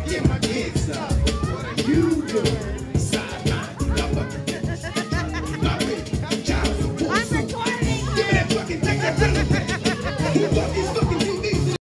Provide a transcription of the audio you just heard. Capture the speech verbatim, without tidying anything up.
Get my dick sucked. What are you doing?